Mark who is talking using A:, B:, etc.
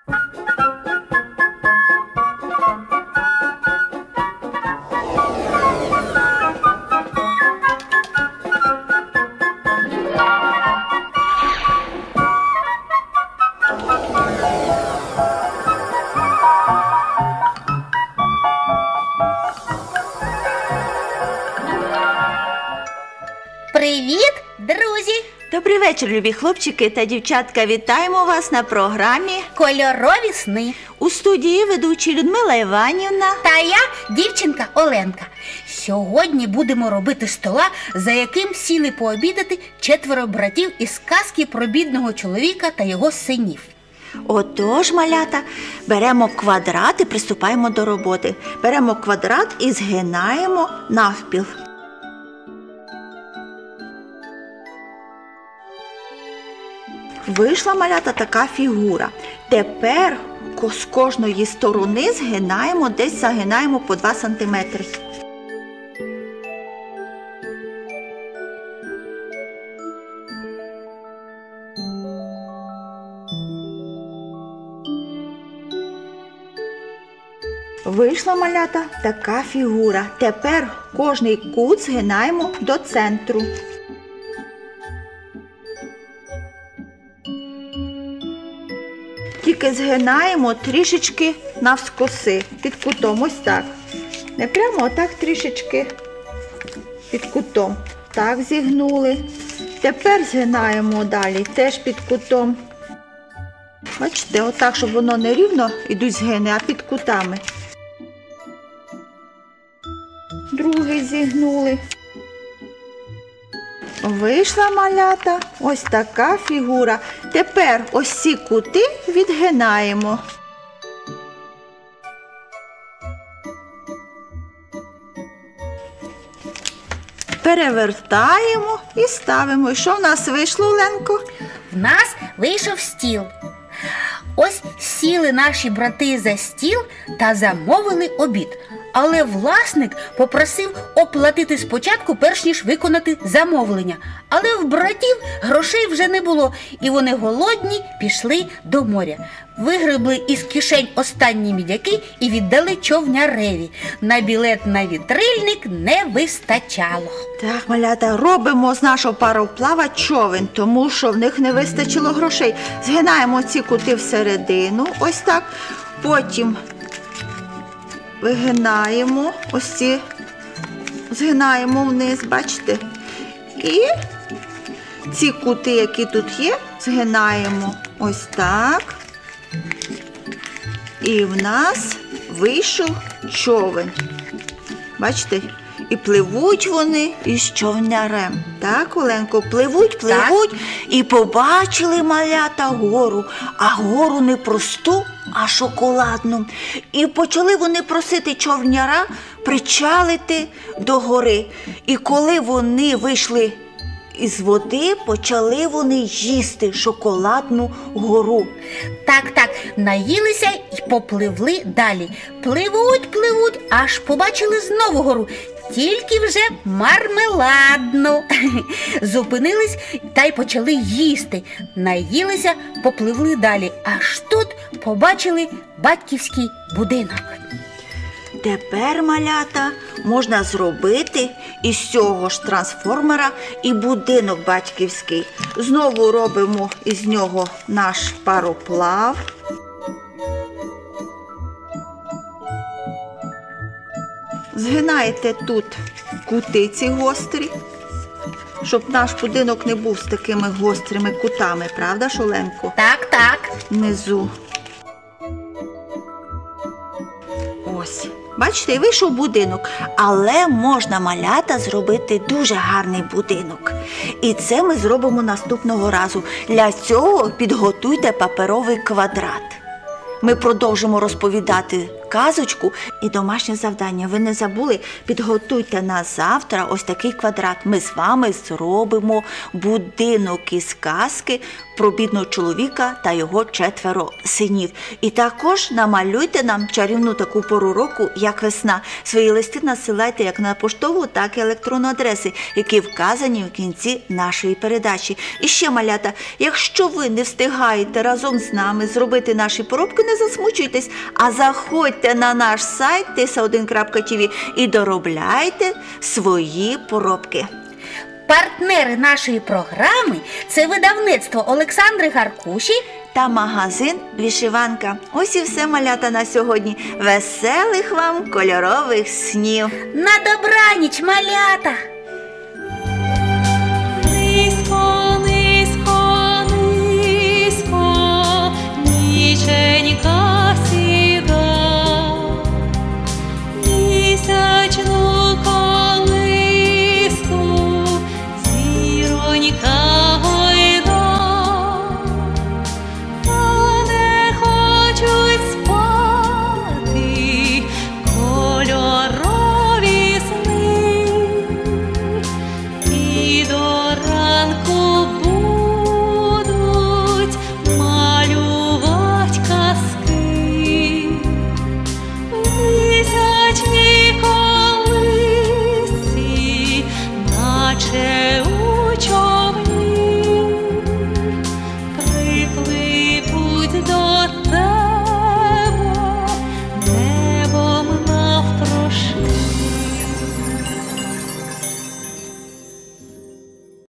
A: Привіт, друзі!
B: Добрий вечір, любі хлопчики та дівчатка. Вітаємо вас на програмі
A: «Кольорові сни».
B: У студії ведучі Людмила Іванівна
A: та я, дівчинка Оленка. Сьогодні будемо робити стола, за яким сіли пообідати 4 братів із казки про бідного чоловіка та його синів.
B: Отож, малята, беремо квадрат і приступаємо до роботи. Беремо квадрат і згинаємо навпіл. Вийшла, малята, така фігура. Тепер з кожної сторони згинаємо, десь загинаємо по 2 см. Вийшла, малята, така фігура. Тепер кожний кут згинаємо до центру. Тільки згинаємо трішечки навскоси, під кутом, ось так. Не прямо, отак трішечки під кутом. Так зігнули. Тепер згинаємо далі, теж під кутом. Бачите, отак, щоб воно не рівно йдуть згини, а під кутами. Другий зігнули. Вийшла, малята, ось така фігура. Тепер ось ці кути відгинаємо. Перевертаємо і ставимо. І що в нас вийшло, Оленко?
A: В нас вийшов стіл. Ось сіли наші брати за стіл та замовили обід. Але власник попросив оплатити спочатку, перш ніж виконати замовлення. Але в братів грошей вже не було, і вони голодні пішли до моря. Вигребли із кишень останні мідяки і віддали човняреві. На білет на вітрильник не вистачало.
B: Так, малята, робимо з нашого пароплава човен, тому що в них не вистачило грошей. Згинаємо ці кути всередину, ось так. Потім вигинаємо, ось ці, згинаємо вниз, бачите? І ці кути, які тут є, згинаємо ось так. І в нас вийшов човен. Бачите? І пливуть вони із човнярем. Так, Оленко, пливуть. Так. І побачили, малята, гору. А гору не просту, а шоколадну. І почали вони просити човняра причалити до гори. І коли вони вийшли із води, почали вони їсти шоколадну гору.
A: Так, наїлися і попливли далі. Пливуть, аж побачили знову гору. Тільки вже мармеладну. Зупинились та й почали їсти. Наїлися, попливли далі. Аж тут побачили батьківський будинок.
B: Тепер, малята, можна зробити із цього ж трансформера і будинок батьківський. Знову робимо із нього наш пароплав. Згинаєте тут кутиці гострі, щоб наш будинок не був з такими гострими кутами, правда ж, Оленко?
A: Так.
B: Внизу. Ось. Бачите, і вийшов будинок. Але можна, малята, зробити дуже гарний будинок. І це ми зробимо наступного разу. Для цього підготуйте паперовий квадрат. Ми продовжимо розповідати казочку і домашнє завдання. Ви не забули? Підготуйте на завтра ось такий квадрат. Ми з вами зробимо будинок із казки про бідного чоловіка та його 4 синів. І також намалюйте нам чарівну таку пору року, як весна. Свої листи насилайте як на поштову, так і електронну адреси, які вказані в кінці нашої передачі. І ще, малята, якщо ви не встигаєте разом з нами зробити наші поробки, не засмучуйтесь, а заходьте на наш сайт tisa1.tv і доробляйте свої поробки.
A: Партнери нашої програми – це видавництво Олександри Гаркуші
B: та магазин «Вишиванка». Ось і все, малята, на сьогодні. Веселих вам кольорових снів!
A: На добраніч, малята!